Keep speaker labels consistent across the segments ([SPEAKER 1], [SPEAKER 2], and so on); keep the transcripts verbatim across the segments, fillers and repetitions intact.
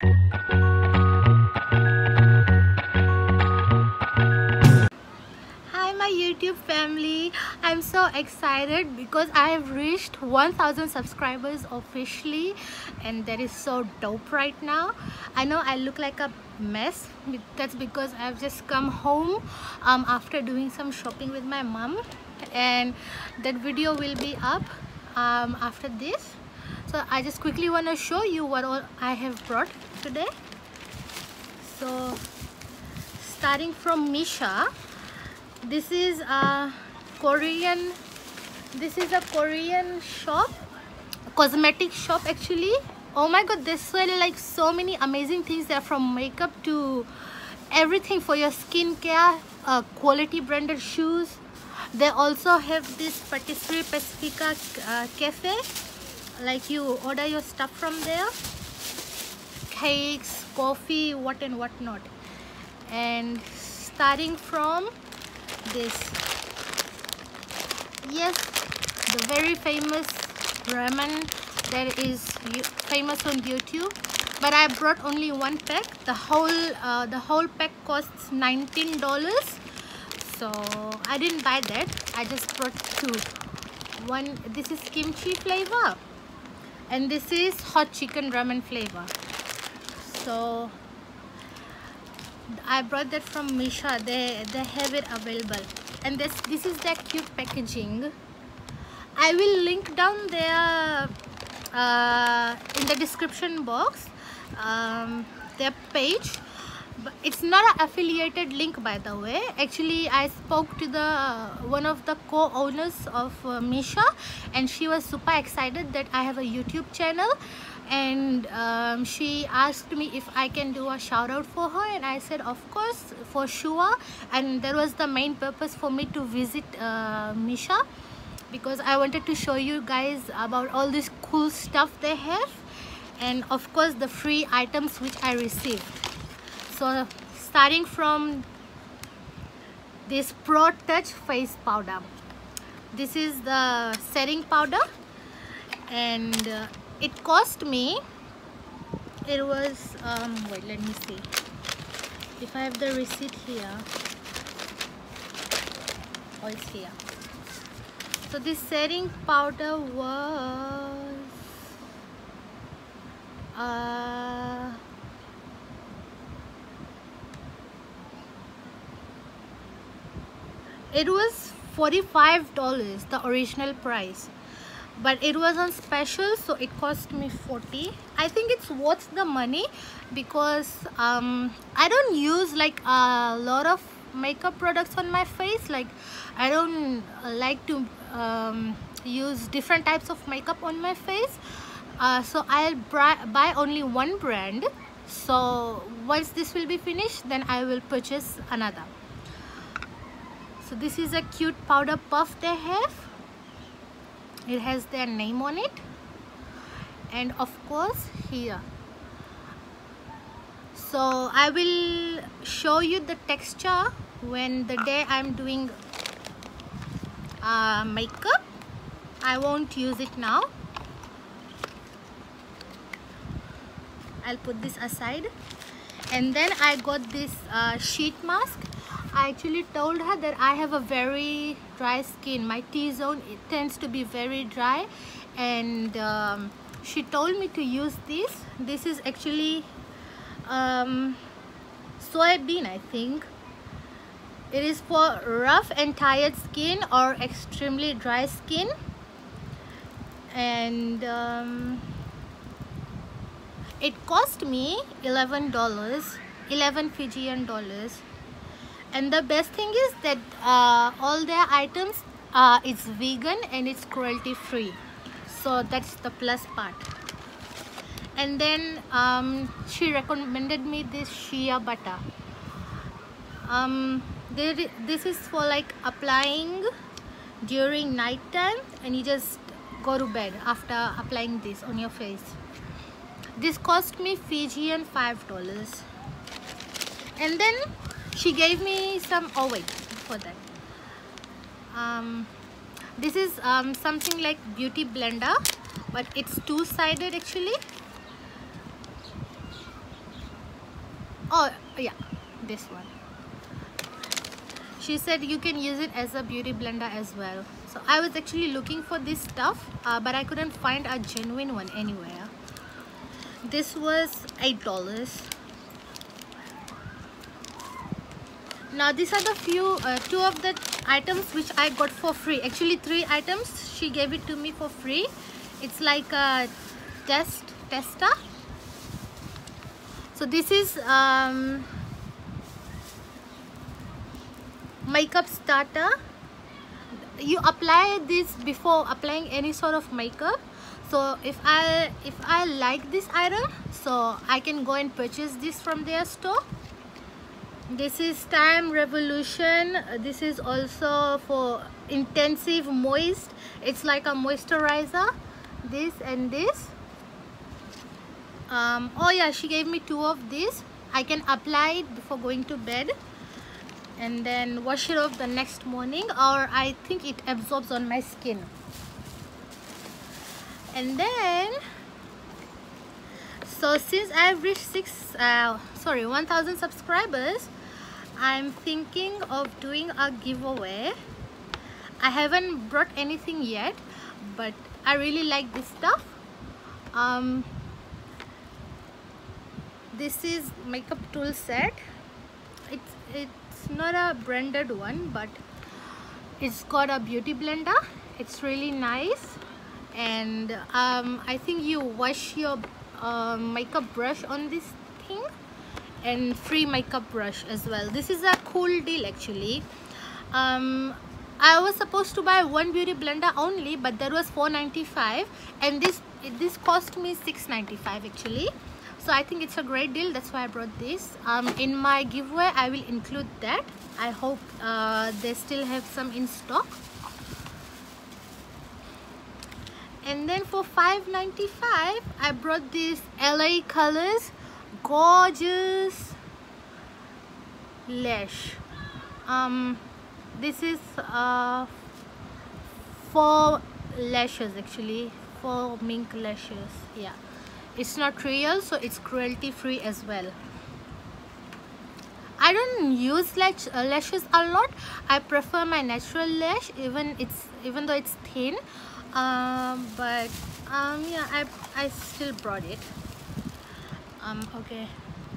[SPEAKER 1] Hi my YouTube family, I'm so excited because I have reached one thousand subscribers officially, and that is so dope right now. I know I look like a mess, that's because I've just come home um, after doing some shopping with my mom, and that video will be up um, after this. So I just quickly want to show you what all I have brought today. So starting from Misha, this is a Korean this is a Korean shop, cosmetic shop actually. Oh my god, they sell like so many amazing things there, from makeup to everything for your skincare, uh, quality branded shoes. They also have this Patisserie Pacifica uh, cafe, like you order your stuff from there, cakes, coffee, what and what not. And starting from this, yes, the very famous ramen that is famous on YouTube, but I brought only one pack. The whole uh, the whole pack costs nineteen dollars, so I didn't buy that. I just brought two. One, this is kimchi flavor, and this is hot chicken ramen flavor. So I brought that from Misha. They they have it available, and this this is their cute packaging. I will link down there uh, in the description box um, their page, but it's not an affiliated link, by the way. Actually, I spoke to the uh, one of the co-owners of uh, Misha, and she was super excited that I have a YouTube channel, and um, she asked me if I can do a shout out for her, and I said of course, for sure. And that was the main purpose for me to visit uh, Misha, because I wanted to show you guys about all this cool stuff they have, and of course the free items which I received. So starting from this Pro Touch face powder, this is the setting powder, and uh, it cost me, it was um wait, let me see if I have the receipt here. Oh, it's here. So this setting powder was uh it was forty-five dollars, the original price, but it was on special, so it cost me forty. I think it's worth the money, because um I don't use like a lot of makeup products on my face. Like, I don't like to um, use different types of makeup on my face, uh, so I'll buy only one brand. So once this will be finished, then I will purchase another. So this is a cute powder puff they have. It has their name on it, and of course here. So I will show you the texture when the day I'm doing uh, makeup. I won't use it now. I'll put this aside. And then I got this uh, sheet mask. I actually told her that I have a very dry skin. My T-zone, it tends to be very dry, and um, she told me to use this. This is actually um, soybean, I think. It is for rough and tired skin or extremely dry skin, and um, it cost me eleven dollars, eleven Fijian dollars. And the best thing is that uh, all their items uh, it's vegan and it's cruelty free, so that's the plus part. And then um, she recommended me this shea butter. Um, there, this is for like applying during night time, and you just go to bed after applying this on your face. This cost me Fijian five dollars. And then she gave me some, oh wait, for that um, this is um, something like beauty blender, but it's two-sided actually. Oh yeah, this one. She said you can use it as a beauty blender as well. So I was actually looking for this stuff, uh, but I couldn't find a genuine one anywhere. This was eight dollars. Now these are the few uh, two of the items which I got for free. Actually three items she gave it to me for free. It's like a test tester. So this is um, makeup starter. You apply this before applying any sort of makeup. So if I if I like this item, so I can go and purchase this from their store. This is Time Revolution. This is also for intensive moist. It's like a moisturizer. This and this. Um, oh yeah, she gave me two of these. I can apply it before going to bed and then wash it off the next morning, or I think it absorbs on my skin. And then, so since I've reached six, uh, sorry, one thousand subscribers, I'm thinking of doing a giveaway. I haven't brought anything yet, but I really like this stuff. Um, this is makeup tool set. It's it's not a branded one, but it's got a beauty blender. It's really nice. And um, I think you wash your uh, makeup brush on this thing, and free makeup brush as well. This is a cool deal actually. um, I was supposed to buy one beauty blender only, but that was four ninety-five, and this this cost me six ninety-five actually. So I think it's a great deal. That's why I brought this. Um, in my giveaway I will include that. I hope uh, they still have some in stock. And then for five ninety-five I brought this L A Colors gorgeous lash. Um, this is uh, four lashes actually, four mink lashes. Yeah, it's not real, so it's cruelty free as well. I don't use lash, uh, lashes a lot. I prefer my natural lash, even it's even though it's thin. Um, but um, yeah, I I still brought it. Um, okay.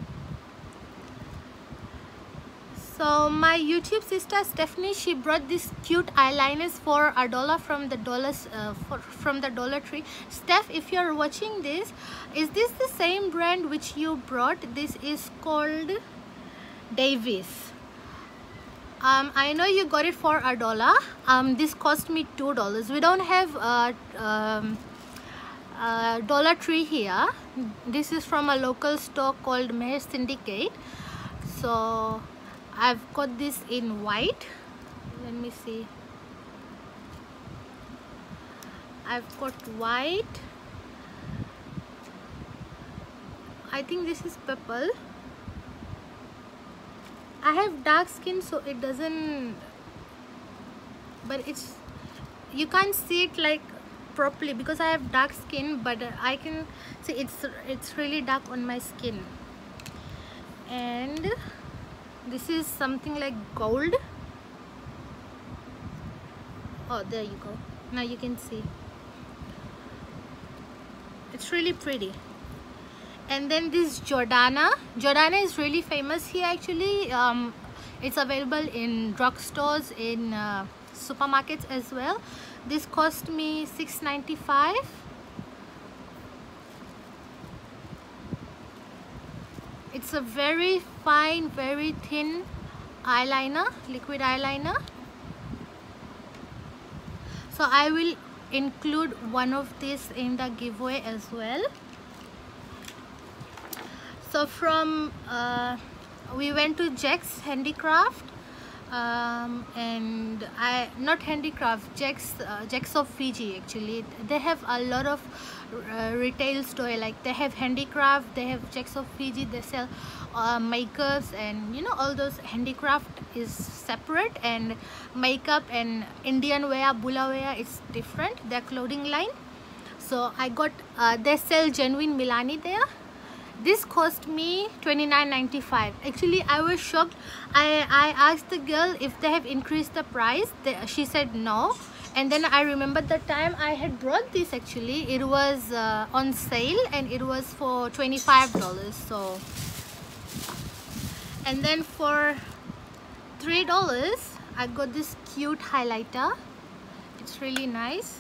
[SPEAKER 1] So my YouTube sister Stephanie, she brought these cute eyeliners for a dollar from the dollars uh, for, from the Dollar Tree. Steph, if you're watching this, is this the same brand which you brought? This is called Davis. Um, I know you got it for a dollar. Um, this cost me two dollars. We don't have a um, uh, Dollar Tree here. This is from a local store called Meher Syndicate. So I've got this in white. Let me see. I've got white. I think this is purple. I have dark skin, so it doesn't, but it's, you can't see it like properly because I have dark skin, but I can see it's it's really dark on my skin. And this is something like gold. Oh, there you go. Now you can see. It's really pretty. And then this Jordana. Jordana is really famous here actually. Um, it's available in drugstores, in uh, supermarkets as well. This cost me six ninety-five. It's a very fine, very thin eyeliner, liquid eyeliner. So I will include one of these in the giveaway as well. So from uh, we went to Jack's Handicraft, um, and I not handicraft Jack's uh, Jack's of Fiji actually. They have a lot of uh, retail store, like they have handicraft, they have Jack's of Fiji, they sell uh, makeups, and you know, all those handicraft is separate, and makeup and Indian wear, bula wear is different, their clothing line. So I got uh, they sell genuine Milani there. This cost me twenty-nine ninety-five. Actually, I was shocked. I, I asked the girl if they have increased the price. They, she said no. And then I remembered the time I had brought this actually. It was uh, on sale and it was for twenty-five dollars. So, and then for three dollars, I got this cute highlighter. It's really nice.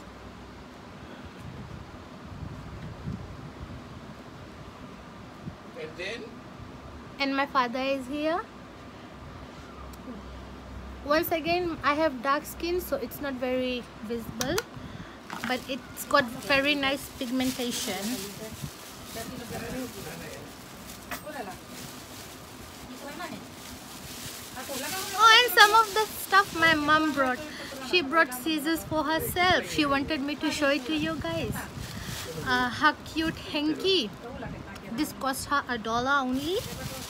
[SPEAKER 2] And then?
[SPEAKER 1] And my father is here. Once again, I have dark skin, so it's not very visible, but it's got very nice pigmentation. Oh, and some of the stuff my mom brought. She brought scissors for herself. She wanted me to show it to you guys. Uh, her cute hanky. This cost her a dollar only.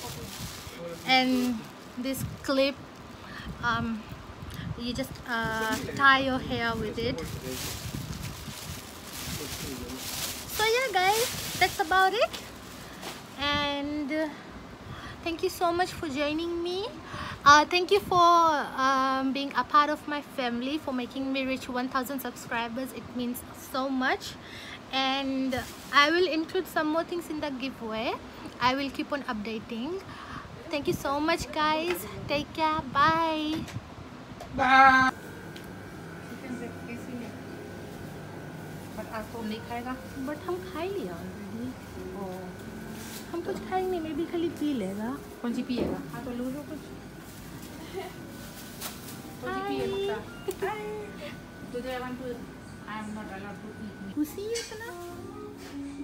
[SPEAKER 1] And this clip, um, you just uh, tie your hair with it. So yeah guys, that's about it. And uh, thank you so much for joining me. Uh, thank you for um, being a part of my family, for making me reach one thousand subscribers. It means so much. And I will include some more things in the giveaway. I will keep on updating. Thank you so much guys. Take care. Bye.
[SPEAKER 2] Bye.
[SPEAKER 1] But हम खाई लिया already. हम कुछ खाएंगे नहीं, maybe खाली P लेगा.
[SPEAKER 3] कौन सी पिएगा? हाँ तो लो लो कुछ. कौन सी पिएगा? Today I want to. I am not allowed to eat.
[SPEAKER 1] खुशी है इतना.